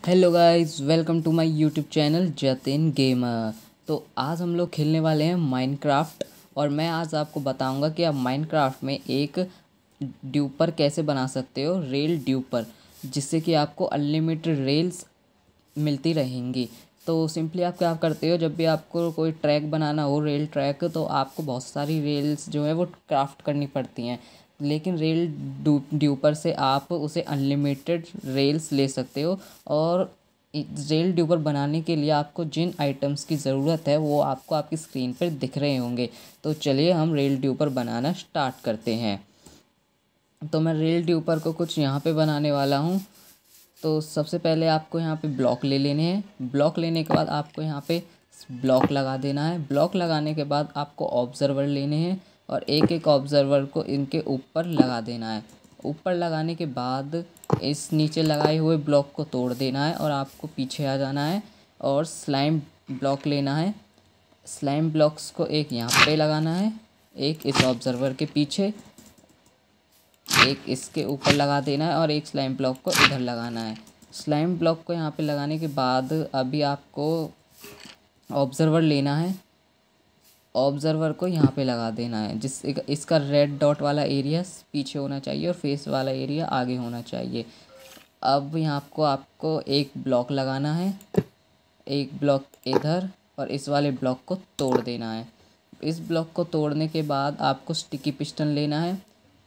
Hello guys, welcome to my YouTube channel Jatin Gamer. तो आज हम लोग खेलने वाले हैं माइनक्राफ्ट और मैं आज आपको बताऊंगा कि आप माइनक्राफ्ट में एक ड्यूपर कैसे बना सकते हो, रेल ड्यूपर, जिससे कि आपको अनलिमिटेड रेल्स मिलती रहेंगी। तो सिंपली आप क्या करते हो, जब भी आपको कोई ट्रैक बनाना हो, रेल ट्रैक, तो आपको बहुत सारी रेल्स जो है वो क्राफ्ट करनी पड़ती हैं। लेकिन रेल ड्यूपर से आप उसे अनलिमिटेड रेल्स ले सकते हो। और रेल ड्यूपर बनाने के लिए आपको जिन आइटम्स की ज़रूरत है वो आपको आपकी स्क्रीन पर दिख रहे होंगे। तो चलिए हम रेल ड्यूपर बनाना स्टार्ट करते हैं। तो मैं रेल ड्यूपर को कुछ यहाँ पे बनाने वाला हूँ। तो सबसे पहले आपको यहाँ पे ब्लॉक ले लेने हैं। ब्लॉक लेने के बाद आपको यहाँ पे ब्लॉक लगा देना है। ब्लॉक लगाने के बाद आपको ऑब्जर्वर लेने हैं और एक एक ऑब्जर्वर को इनके ऊपर लगा देना है। ऊपर लगाने के बाद इस नीचे लगाए हुए ब्लॉक को तोड़ देना है और आपको पीछे आ जाना है और स्लाइम ब्लॉक लेना है। स्लाइम ब्लॉक्स को एक यहाँ पे लगाना है, एक इस ऑब्जर्वर के पीछे, एक इसके ऊपर लगा देना है और एक स्लाइम ब्लॉक को इधर लगाना है। स्लाइम ब्लॉक को यहाँ पे लगाने के बाद अभी आपको ऑब्जर्वर लेना है। ऑब्जर्वर को यहाँ पे लगा देना है, जिस इसका रेड डॉट वाला एरिया पीछे होना चाहिए और फेस वाला एरिया आगे होना चाहिए। अब यहाँ आपको एक ब्लॉक लगाना है, एक ब्लॉक इधर, और इस वाले ब्लॉक को तोड़ देना है। इस ब्लॉक को तोड़ने के बाद आपको स्टिकी पिस्टन लेना है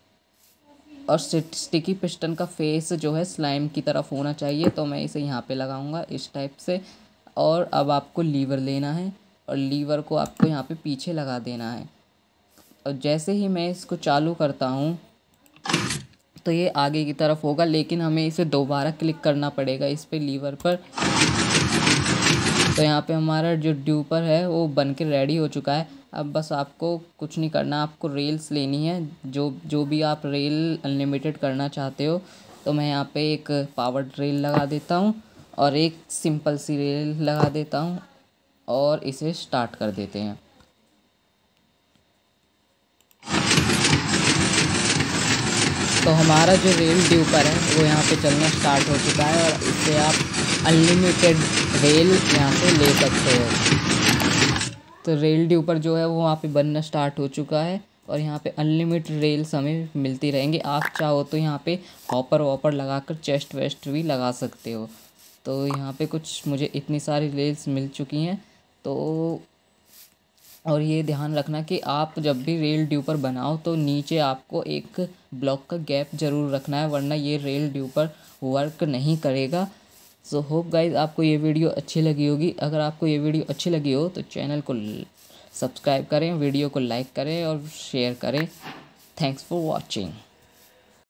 और स्टिकी पिस्टन का फेस जो है स्लाइम की तरफ होना चाहिए। तो मैं इसे यहाँ पे लगाऊंगा इस टाइप से। और अब आपको लीवर लेना है और लीवर को आपको यहाँ पे पीछे लगा देना है। और जैसे ही मैं इसको चालू करता हूँ तो ये आगे की तरफ होगा, लेकिन हमें इसे दोबारा क्लिक करना पड़ेगा इस पे, लीवर पर। तो यहाँ पे हमारा जो ड्यूपर है वो बन के रेडी हो चुका है। अब बस आपको कुछ नहीं करना, आपको रेल्स लेनी है, जो भी आप रेल अनलिमिटेड करना चाहते हो। तो मैं यहाँ पे एक पावर्ड रेल लगा देता हूँ और एक सिंपल सी रेल लगा देता हूँ और इसे स्टार्ट कर देते हैं। तो हमारा जो रेल ड्यूपर है वो यहाँ पे चलना स्टार्ट हो चुका है और इससे आप अनलिमिटेड रेल यहाँ से ले सकते हो। तो रेल ड्यूपर जो है वो वहाँ पे बनना स्टार्ट हो चुका है और यहाँ पे अनलिमिटेड रेल्स हमें मिलती रहेंगी। आप चाहो तो यहाँ पे हॉपर वॉपर लगाकर चेस्ट वेस्ट भी लगा सकते हो। तो यहाँ पे कुछ मुझे इतनी सारी रेल्स मिल चुकी हैं। तो और ये ध्यान रखना कि आप जब भी रेल ड्यूपर बनाओ तो नीचे आपको एक ब्लॉक का गैप ज़रूर रखना है, वरना ये रेल ड्यूपर वर्क नहीं करेगा। सो होप गाइज आपको ये वीडियो अच्छी लगी होगी। अगर आपको ये वीडियो अच्छी लगी हो तो चैनल को सब्सक्राइब करें, वीडियो को लाइक करें और शेयर करें। Thanks for watching.